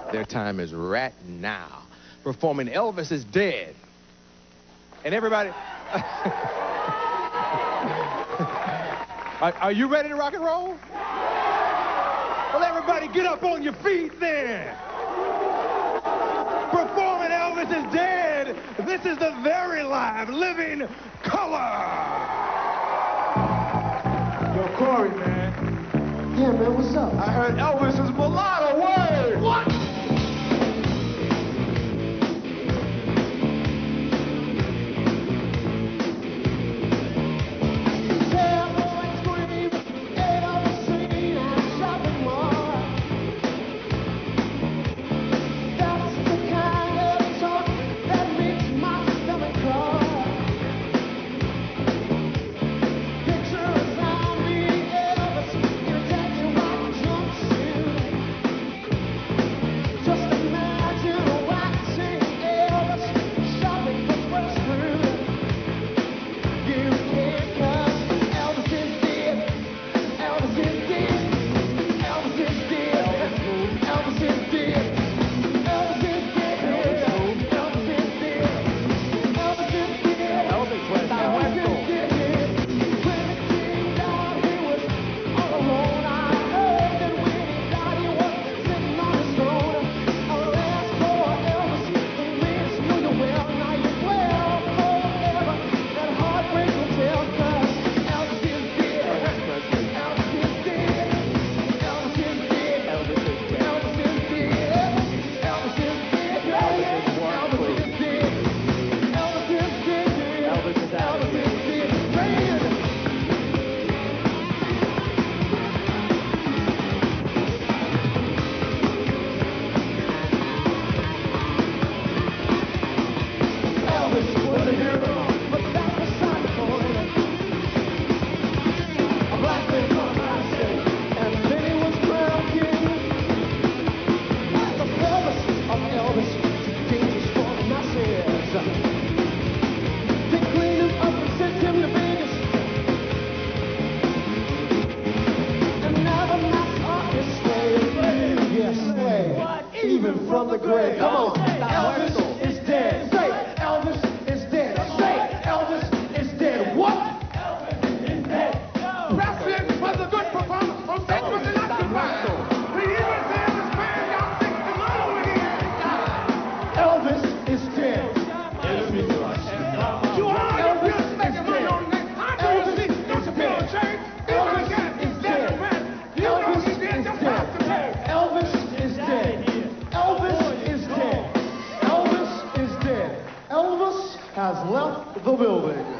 Their time is right now. Performing Elvis is Dead. And everybody... Are you ready to rock and roll? Well, everybody get up on your feet then. Performing Elvis is Dead. This is the very live, living color. Yo, Corey, man. Yeah, man, what's up? I heard Elvis is mulatto. Word. What? Even from the grave. Come on. Elvis is dead. Say, Elvis is dead. Say, Elvis is dead. What? Elvis is dead. That's it. Was a good performance. I'm thinking was not too bad. We even said this man got 60 more with him. Elvis is dead. You all your bills making money on that. I do see. Don't you feel ashamed? Elvis is dead. You know he did just have to pay. Elvis is dead. Elvis is dead. Elvis is dead. Elvis has left the building.